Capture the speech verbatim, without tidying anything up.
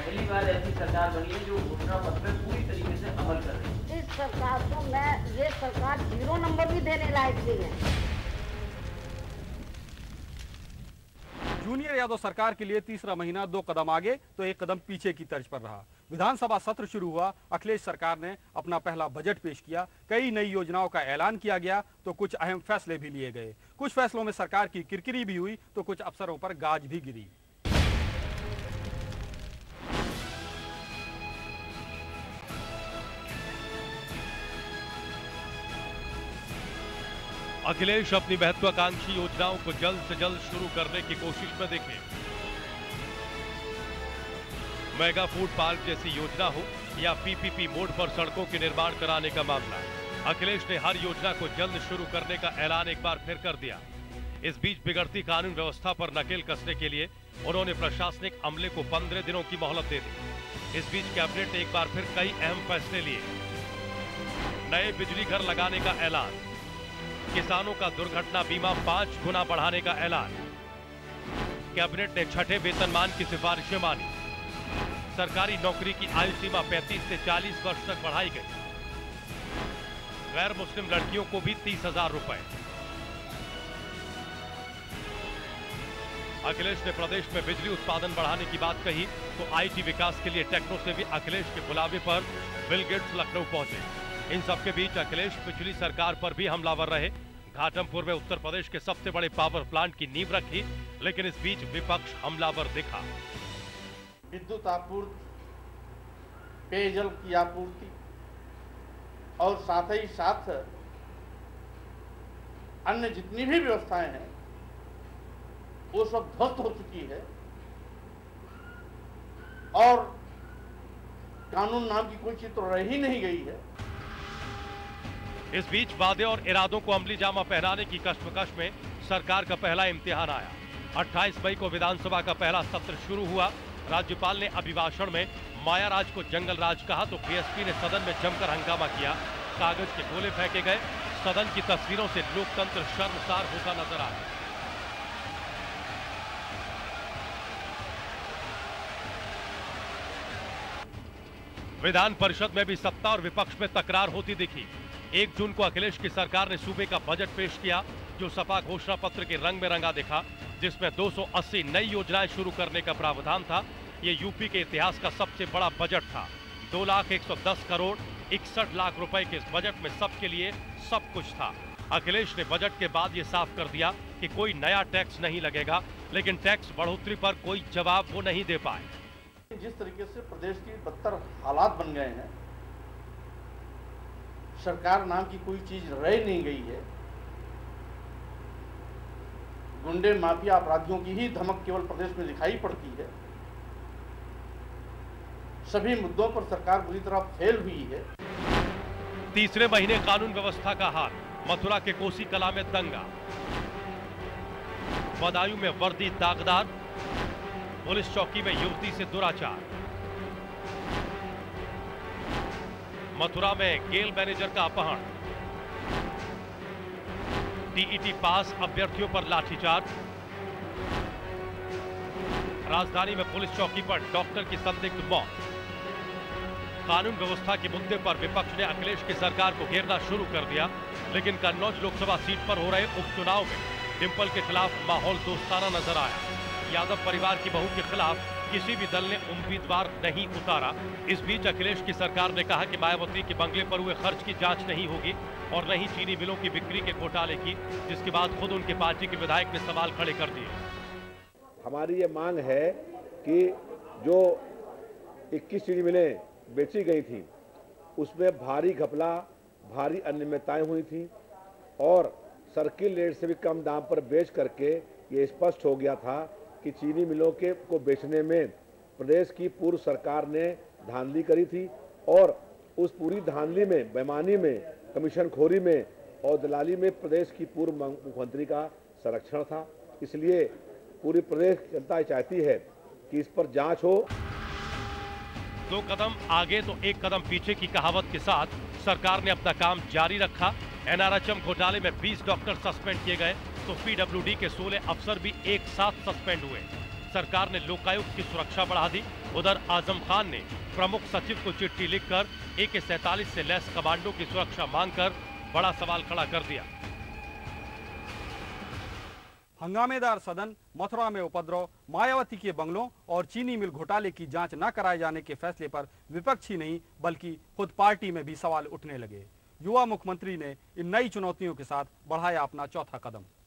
पहली बार ऐसी सरकार बनी है जो घोषणा पत्र पे पूरी तरीके से अमल कर रही है। इस सरकार को मैं ये सरकार जीरो नंबर भी देने लायक नहीं है। जूनियर यादव सरकार के लिए तीसरा महीना दो कदम आगे तो एक कदम पीछे की तर्ज पर रहा। विधानसभा सत्र शुरू हुआ, अखिलेश सरकार ने अपना पहला बजट पेश किया, कई नई योजनाओं का ऐलान किया गया तो कुछ अहम फैसले भी लिए गए। कुछ फैसलों में सरकार की किरकिरी भी हुई तो कुछ अफसरों पर गाज भी गिरी। अखिलेश अपनी महत्वाकांक्षी योजनाओं को जल्द से जल्द शुरू करने की कोशिश में दिखे। मेगा फूड पार्क जैसी योजना हो या पीपीपी मोड पर सड़कों के निर्माण कराने का मामला, अखिलेश ने हर योजना को जल्द शुरू करने का ऐलान एक बार फिर कर दिया। इस बीच बिगड़ती कानून व्यवस्था पर नकेल कसने के लिए उन्होंने प्रशासनिक अमले को पंद्रह दिनों की मोहलत दे दी। इस बीच कैबिनेट ने एक बार फिर कई अहम फैसले लिए। नए बिजली घर लगाने का ऐलान, किसानों का दुर्घटना बीमा पांच गुना बढ़ाने का ऐलान, कैबिनेट ने छठे वेतनमान की सिफारिशें मानी, सरकारी नौकरी की आयु सीमा पैंतीस से चालीस वर्ष तक बढ़ाई गई, गैर मुस्लिम लड़कियों को भी तीस हजार रुपए। अखिलेश ने प्रदेश में बिजली उत्पादन बढ़ाने की बात कही तो आईटी विकास के लिए टेक्नो से भी अखिलेश के बुलावे पर बिल गेट्स लखनऊ पहुंचे। इन सबके बीच अखिलेश पिछली सरकार पर भी हमलावर रहे। घाटमपुर में उत्तर प्रदेश के सबसे बड़े पावर प्लांट की नींव रखी, लेकिन इस बीच विपक्ष हमलावर दिखा। विद्युत आपूर्ति, पेयजल की आपूर्ति और साथ ही साथ अन्य जितनी भी व्यवस्थाएं हैं वो सब ध्वस्त हो चुकी है और कानून नाम की कोई चीज तो रह ही नहीं गई है। इस बीच वादे और इरादों को अमली जामा पहनाने की कश्मकश में सरकार का पहला इम्तिहान आया। अट्ठाईस मई को विधानसभा का पहला सत्र शुरू हुआ। राज्यपाल ने अभिभाषण में माया राज को जंगल राज कहा तो बीएसपी ने सदन में जमकर हंगामा किया। कागज के गोले फेंके गए। सदन की तस्वीरों से लोकतंत्र शर्मसार होता नजर आया। विधान परिषद में भी सत्ता और विपक्ष में तकरार होती दिखी। एक जून को अखिलेश की सरकार ने सूबे का बजट पेश किया जो सपा घोषणा पत्र के रंग में रंगा दिखा, जिसमें दो सौ अस्सी नई योजनाएं शुरू करने का प्रावधान था। ये यूपी के इतिहास का सबसे बड़ा बजट था। दो लाख एक सौ दस करोड़ इकसठ लाख रुपए के इस बजट में सबके लिए सब कुछ था। अखिलेश ने बजट के बाद ये साफ कर दिया कि कोई नया टैक्स नहीं लगेगा, लेकिन टैक्स बढ़ोतरी पर कोई जवाब वो नहीं दे पाए। जिस तरीके से प्रदेश की बदतर हालात बन गए हैं, सरकार नाम की कोई चीज रह नहीं गई है। गुंडे माफिया अपराधियों की ही धमक केवल प्रदेश में दिखाई पड़ती है। सभी मुद्दों पर सरकार बुरी तरह फेल हुई है। तीसरे महीने कानून व्यवस्था का हाल, मथुरा के कोसी कला में दंगा, बदायूं में वर्दी दागदार, पुलिस चौकी में युवती से दुराचार, मथुरा में गेल मैनेजर का अपहरण, टीईटी पास अभ्यर्थियों पर लाठीचार्ज, राजधानी में पुलिस चौकी पर डॉक्टर की संदिग्ध मौत। कानून व्यवस्था के मुद्दे पर विपक्ष ने अखिलेश की सरकार को घेरना शुरू कर दिया, लेकिन कन्नौज लोकसभा सीट पर हो रहे उपचुनाव में डिंपल के खिलाफ माहौल दोस्ताना नजर आया। यादव परिवार की बहू के खिलाफ किसी भी दल ने उम्मीदवार नहीं उतारा। इस बीच अखिलेश की सरकार ने कहा कि मायावती के बंगले पर हुए खर्च की जांच नहीं होगी और नहीं चीनी मिलों की बिक्री के घोटाले की, जिसके बाद खुद उनके पार्टी के विधायक ने सवाल खड़े कर दिए। हमारी ये मांग है कि जो इक्कीस चीनी मिलें बेची गई थी उसमें भारी घपला, भारी अनियमितताएं हुई थी और सर्किल रेट से भी कम दाम पर बेच करके ये स्पष्ट हो गया था कि चीनी मिलों के को बेचने में प्रदेश की पूर्व सरकार ने धांधली करी थी और उस पूरी धांधली में, बेईमानी में, कमीशनखोरी में और दलाली में प्रदेश की पूर्व मुख्यमंत्री का संरक्षण था। इसलिए पूरी प्रदेश जनता चाहती है कि इस पर जांच हो। दो कदम आगे तो एक कदम पीछे की कहावत के साथ सरकार ने अपना काम जारी रखा। एनआरएचएम घोटाले में बीस डॉक्टर सस्पेंड किए गए तो पीडब्ल्यूडी के सोलह अफसर भी एक साथ सस्पेंड हुए। सरकार ने लोकायुक्त की सुरक्षा बढ़ा दी। उधर आजम खान ने प्रमुख सचिव को चिट्ठी लिखकर ए के सैंतालीस से लैस कमांडो की सुरक्षा मांगकर बड़ा सवाल खड़ा कर दिया। हंगामेदार सदन, मथुरा में उपद्रव, मायावती के बंगलों और चीनी मिल घोटाले की जांच न कराए जाने के फैसले पर विपक्ष ही नहीं बल्कि खुद पार्टी में भी सवाल उठने लगे। युवा मुख्यमंत्री ने इन नई चुनौतियों के साथ बढ़ाया अपना चौथा कदम।